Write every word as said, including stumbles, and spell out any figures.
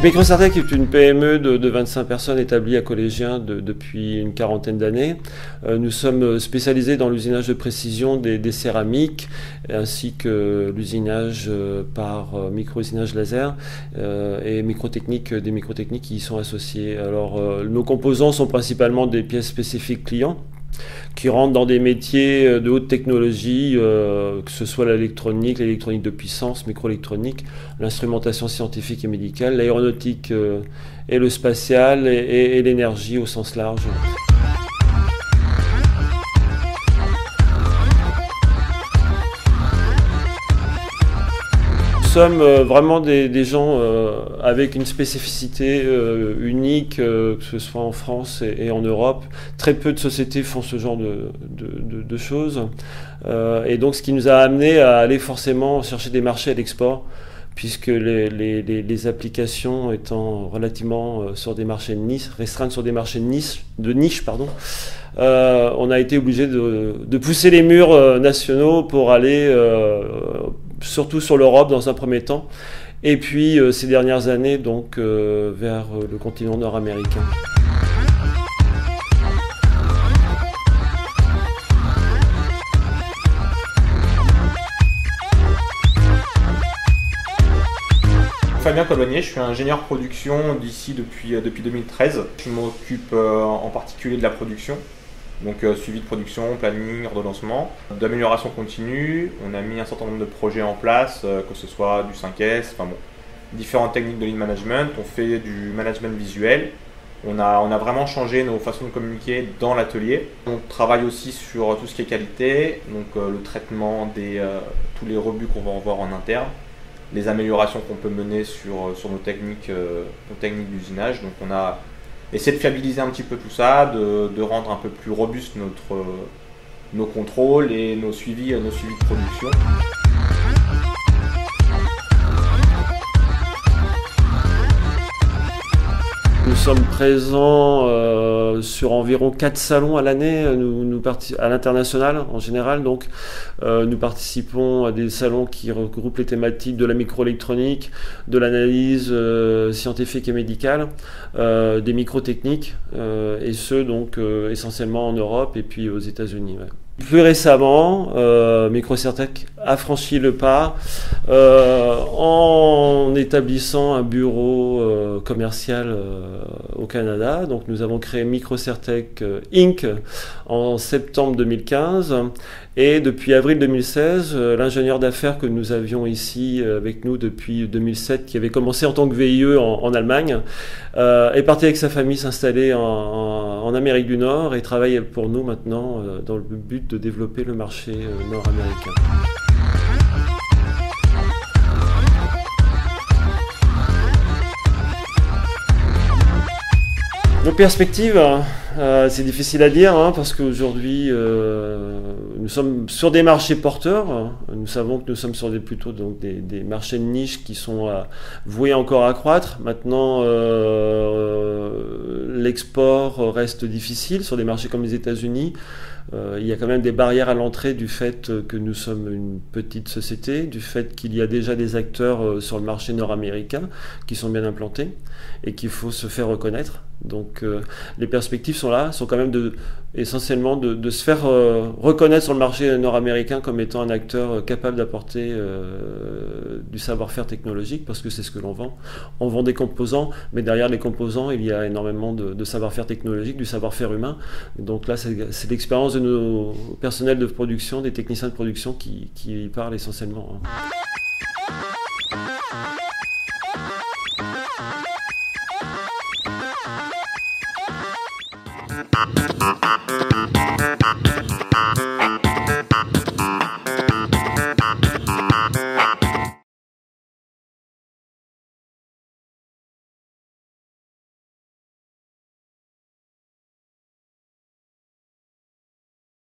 Microcertec est une P M E de, de vingt-cinq personnes établie à Collégien de, depuis une quarantaine d'années. Euh, nous sommes spécialisés dans l'usinage de précision des, des céramiques ainsi que l'usinage euh, par euh, micro-usinage laser euh, et microtechniques, des microtechniques qui y sont associées. Alors, euh, nos composants sont principalement des pièces spécifiques clients qui rentrent dans des métiers de haute technologie, euh, que ce soit l'électronique, l'électronique de puissance, microélectronique, l'instrumentation scientifique et médicale, l'aéronautique euh, et le spatial et, et, et l'énergie au sens large. Nous sommes euh, vraiment des, des gens euh, avec une spécificité euh, unique, euh, que ce soit en France et, et en Europe. Très peu de sociétés font ce genre de, de, de, de choses. Euh, et donc ce qui nous a amené à aller forcément chercher des marchés à l'export, puisque les, les, les, les applications étant relativement euh, sur des marchés de niche, restreintes sur des marchés de niche, de niche pardon, euh, on a été obligé de, de pousser les murs euh, nationaux pour aller euh, surtout sur l'Europe dans un premier temps, et puis euh, ces dernières années donc euh, vers euh, le continent nord-américain. Fabien Colonnier, je suis ingénieur production d'ici depuis, depuis deux mille treize. Je m'occupe euh, en particulier de la production, donc euh, suivi de production, planning, ordonnancement, d'amélioration continue. On a mis un certain nombre de projets en place, euh, que ce soit du cinq S, enfin bon, différentes techniques de lean management. On fait du management visuel. On a, on a vraiment changé nos façons de communiquer dans l'atelier. On travaille aussi sur tout ce qui est qualité, donc euh, le traitement des euh, tous les rebuts qu'on va avoir en interne, les améliorations qu'on peut mener sur, sur nos techniques, euh, nos techniques d'usinage. Donc on a essayé de fiabiliser un petit peu tout ça, de, de rendre un peu plus robuste notre, euh, nos contrôles et nos suivis, nos suivis de production. Nous sommes présents euh, sur environ quatre salons à l'année, nous, nous à l'international en général. Donc, euh, nous participons à des salons qui regroupent les thématiques de la microélectronique, de l'analyse euh, scientifique et médicale, euh, des microtechniques, euh, et ce donc euh, essentiellement en Europe et puis aux États-Unis. Ouais. Plus récemment, euh, Microcertec a franchi le pas euh, en établissant un bureau euh, commercial euh, au Canada. Donc nous avons créé Microcertec euh, Incorporated en septembre deux mille quinze, et depuis avril deux mille seize, euh, l'ingénieur d'affaires que nous avions ici euh, avec nous depuis deux mille sept, qui avait commencé en tant que V I E en, en Allemagne, euh, est parti avec sa famille s'installer en, en, en Amérique du Nord et travaille pour nous maintenant euh, dans le but de développer le marché euh, nord-américain. Nos perspectives, euh, c'est difficile à dire hein, parce qu'aujourd'hui euh, nous sommes sur des marchés porteurs. Nous savons que nous sommes sur des, plutôt donc, des, des marchés de niche qui sont euh, voués encore à croître. Maintenant, euh, l'export reste difficile sur des marchés comme les États-Unis. Euh, il y a quand même des barrières à l'entrée du fait que nous sommes une petite société, du fait qu'il y a déjà des acteurs euh, sur le marché nord-américain qui sont bien implantés et qu'il faut se faire reconnaître. Donc euh, les perspectives sont là, sont quand même de, essentiellement de, de se faire euh, reconnaître sur le marché nord-américain comme étant un acteur euh, capable d'apporter euh, du savoir-faire technologique, parce que c'est ce que l'on vend. On vend des composants, mais derrière les composants, il y a énormément de, de savoir-faire technologique, du savoir-faire humain. Donc là, c'est l'expérience de nos personnels de production, des techniciens de production qui, qui parlent essentiellement. Hein.